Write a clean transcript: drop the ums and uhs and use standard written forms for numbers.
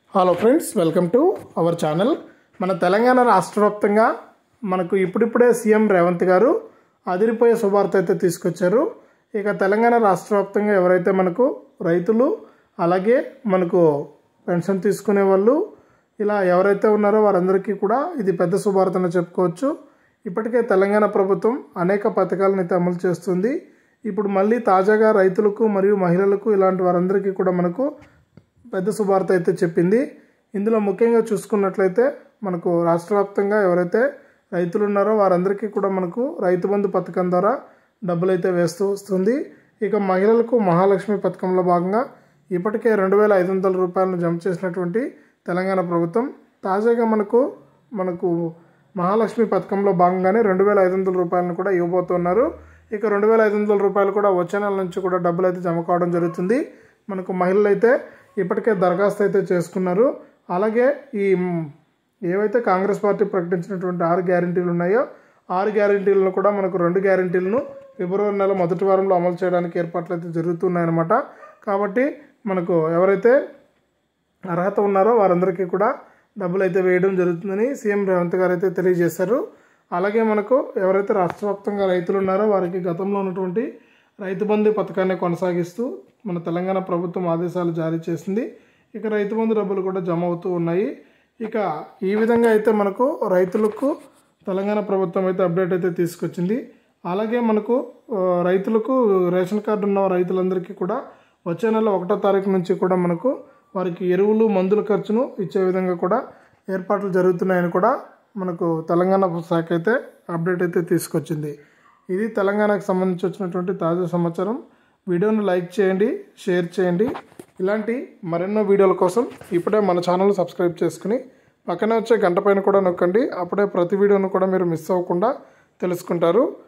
Hello friends, welcome to our channel. మన తెలంగాణ రాష్ట్ర వ్యాప్తంగా మనకు ఇప్పుడిప్పుడే సీఎం రేవంత్ గారు అదిరిపోయే శుభార్త అయితే తీసుకొచ్చారు. ఇక తెలంగాణ రాష్ట్ర వ్యాప్తంగా ఎవరైతే మనకు రైతులు అలాగే మనకు పెన్షన్ తీసుకునే వాళ్ళు ఇలా ఎవరైతే ఉన్నారో వారందరికీ కూడా ఇది పెద్ద శుభార్తని చెప్పుకోవచ్చు. ఇప్పటికే తెలంగాణ ప్రభుత్వం అనేక పథకాలను అయితే అమలు చేస్తుంది. ఇప్పుడు మళ్ళీ తాజాగా రైతులకు మరియు మహిళలకు ఇలాంటి వారందరికీ కూడా మనకు పెద్ద శుభార్త అయితే చెప్పింది. ఇందులో ముఖ్యంగా చూసుకున్నట్లయితే మనకు రాష్ట్ర వ్యాప్తంగా ఎవరైతే రైతులు ఉన్నారో వారందరికీ కూడా మనకు రైతు బంధు పథకం ద్వారా డబ్బులు అయితే వేస్తూ వస్తుంది. ఇక మహిళలకు మహాలక్ష్మి పథకంలో భాగంగా ఇప్పటికే 2,500 రూపాయలను జమ చేసినటువంటి తెలంగాణ ప్రభుత్వం తాజాగా మనకు మహాలక్ష్మి పథకంలో భాగంగానే 2,500 రూపాయలను కూడా ఇవ్వబోతున్నారు. ఇక 2,500 రూపాయలు కూడా వచ్చే నెల నుంచి కూడా డబ్బులు అయితే జమ కావడం జరుగుతుంది. మనకు మహిళలు అయితే ఇప్పటికే దరఖాస్తు అయితే చేసుకున్నారు. అలాగే ఏవైతే కాంగ్రెస్ పార్టీ ప్రకటించినటువంటి 6 గ్యారెంటీలు ఉన్నాయో 6 గ్యారెంటీలను కూడా మనకు 2 గ్యారెంటీలను ఫిబ్రవరి నెల మొదటి వారంలో అమలు చేయడానికి ఏర్పాట్లు అయితే జరుగుతున్నాయన్నమాట. కాబట్టి మనకు ఎవరైతే అర్హత ఉన్నారో వారందరికీ కూడా డబ్బులు అయితే వేయడం జరుగుతుందని సీఎం రేవంత్ గారు అయితే తెలియజేశారు. అలాగే మనకు ఎవరైతే రాష్ట్ర వ్యాప్తంగా రైతులు ఉన్నారో వారికి గతంలో ఉన్నటువంటి రైతు బంధు పథకాన్ని కొనసాగిస్తూ మన తెలంగాణ ప్రభుత్వం ఆదేశాలు జారీ చేసింది. ఇక రైతు బంధు డబ్బులు కూడా జమ అవుతూ ఉన్నాయి. ఇక ఈ విధంగా అయితే మనకు రైతులకు తెలంగాణ ప్రభుత్వం అయితే అప్డేట్ అయితే తీసుకొచ్చింది. అలాగే మనకు రైతులకు రేషన్ కార్డు ఉన్న రైతులందరికీ కూడా వచ్చే నెల 1వ తారీఖు నుంచి కూడా మనకు వారికి ఎరువులు మందుల ఖర్చును ఇచ్చే విధంగా కూడా ఏర్పాట్లు జరుగుతున్నాయని కూడా మనకు తెలంగాణ శాఖ అయితే అప్డేట్ అయితే తీసుకొచ్చింది. ఇది తెలంగాణకు సంబంధించి వచ్చినటువంటి తాజా సమాచారం. వీడియోను లైక్ చేయండి, షేర్ చేయండి. ఇలాంటి మరెన్నో వీడియోల కోసం ఇప్పుడే మన ఛానల్ సబ్స్క్రైబ్ చేసుకుని పక్కనే వచ్చే గంట పైన కూడా నొక్కండి. అప్పుడే ప్రతి వీడియోను కూడా మీరు మిస్ అవ్వకుండా తెలుసుకుంటారు.